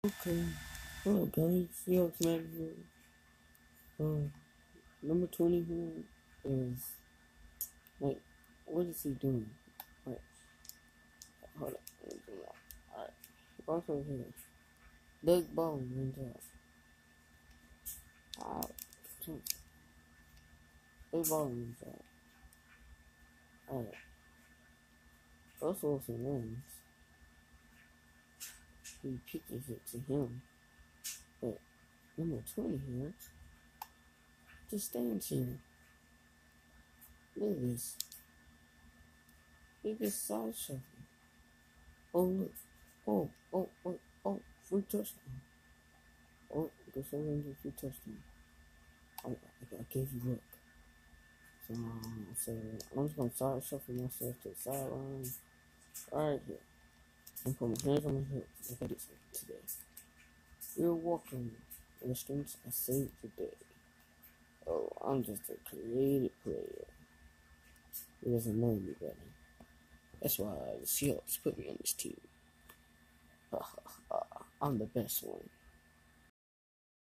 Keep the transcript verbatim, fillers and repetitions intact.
Okay. Hello guys, Seahawks Matt here. Uh, number twenty here is, like, what is he doing? Like, hold up. Alright. Also here. Doug Baldwin wins out. Alright. Doug Baldwin wins out. Alright. Russell Wilson wins. He pitches it to him. But number twenty here just stands here. Look at this. He just side shuffling. Oh, look. Oh, oh, oh, oh, free touchdown. Oh, the seven free touchdown. I, I, I gave you look. So, um, so I'm just gonna side shuffle myself to the sideline. Alright, here. I'm putting my hands on my hips like I did today. You're walking in the streets I saved today. Oh, I'm just a creative player. He doesn't know me better. That's why the Seahawks put me on this team. I'm the best one.